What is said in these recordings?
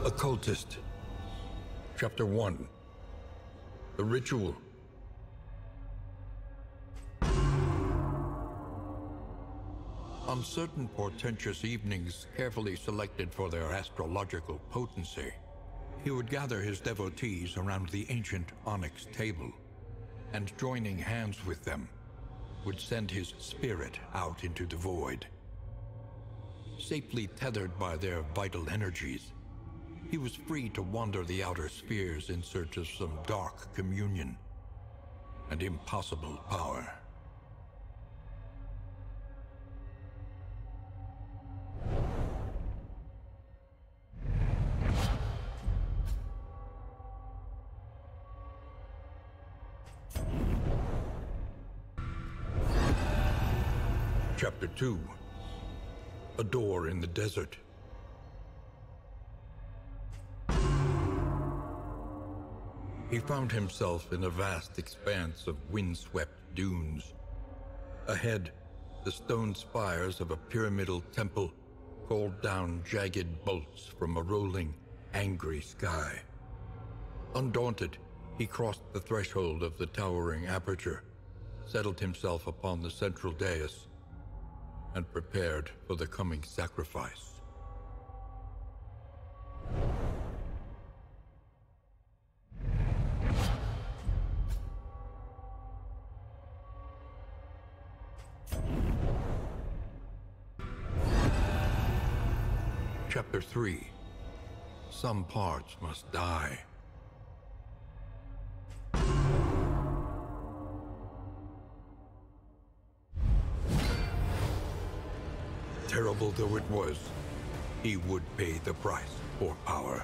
Occultist. Chapter 1. The Ritual. On certain portentous evenings carefully selected for their astrological potency, he would gather his devotees around the ancient onyx table, and joining hands with them, would send his spirit out into the void. Safely tethered by their vital energies, he was free to wander the outer spheres in search of some dark communion and impossible power. Chapter 2. A Door in the Desert. He found himself in a vast expanse of windswept dunes. Ahead, the stone spires of a pyramidal temple called down jagged bolts from a rolling, angry sky. Undaunted, he crossed the threshold of the towering aperture, settled himself upon the central dais, and prepared for the coming sacrifice. Chapter 3. Some parts must die. Terrible though it was, he would pay the price for power.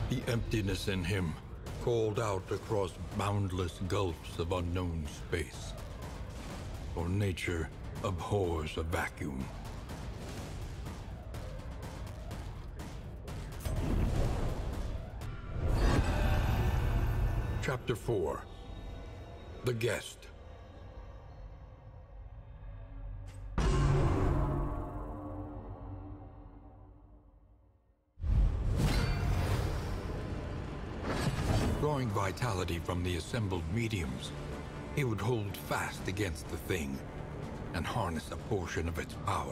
The emptiness in him called out across boundless gulfs of unknown space. For nature abhors a vacuum. Chapter 4. The Guest. Drawing vitality from the assembled mediums, he would hold fast against the thing and harness a portion of its power.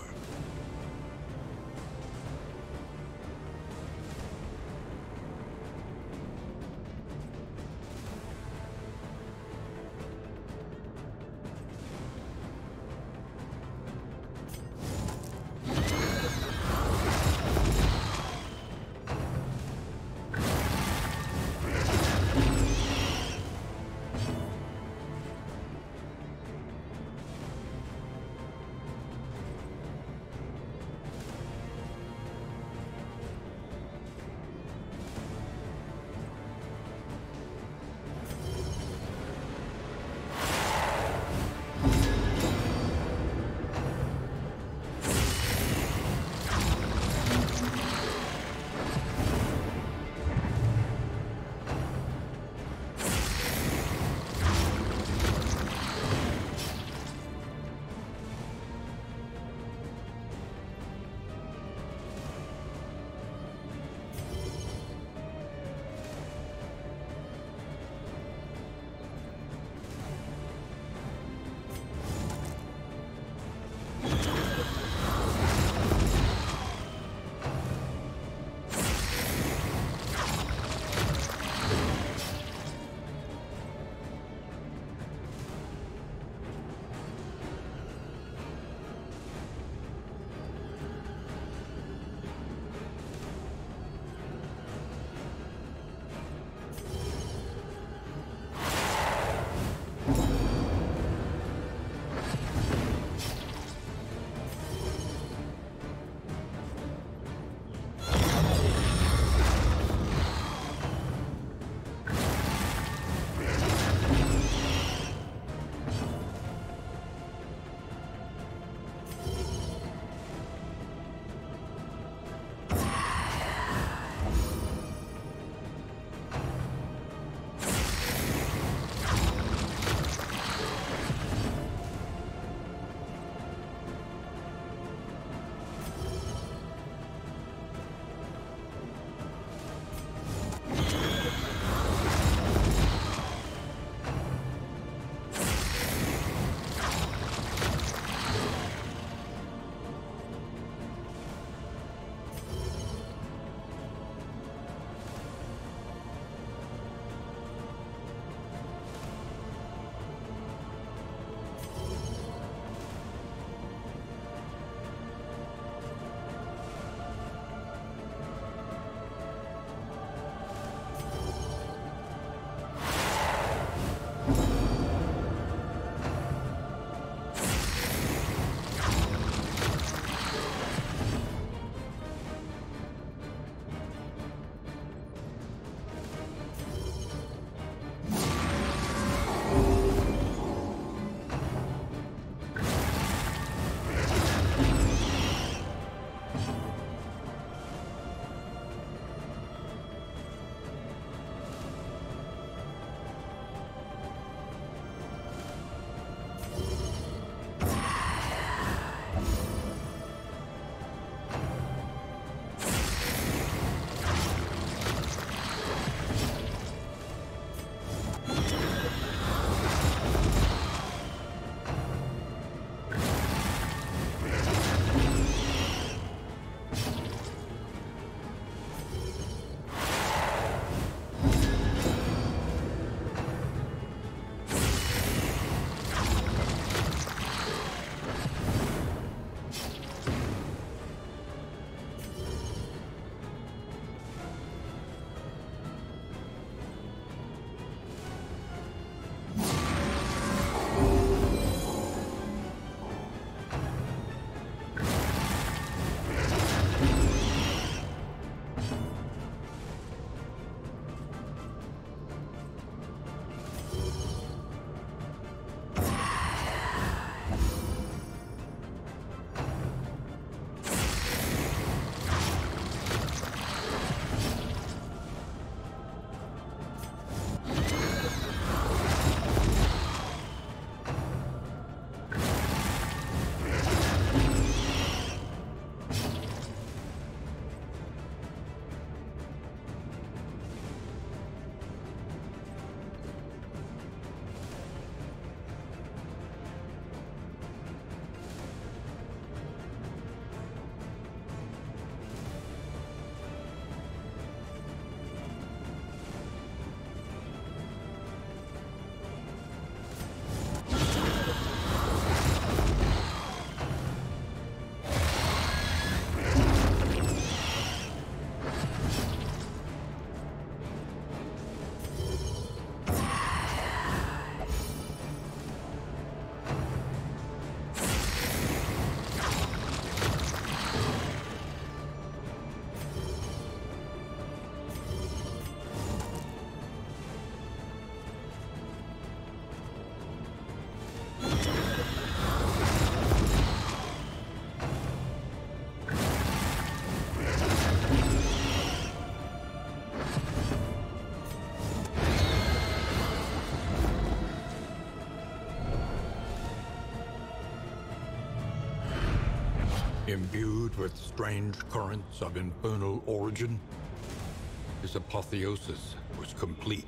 Imbued with strange currents of infernal origin, his apotheosis was complete.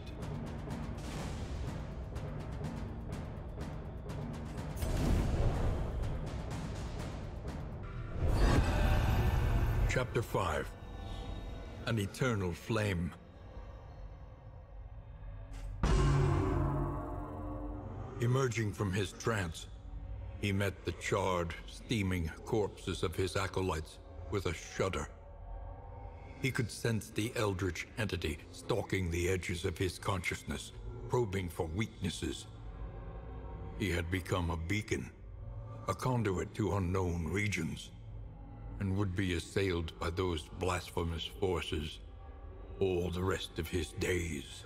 Chapter 5. An Eternal Flame. Emerging from his trance, he met the charred, steaming corpses of his acolytes with a shudder. He could sense the eldritch entity stalking the edges of his consciousness, probing for weaknesses. He had become a beacon, a conduit to unknown regions, and would be assailed by those blasphemous forces all the rest of his days.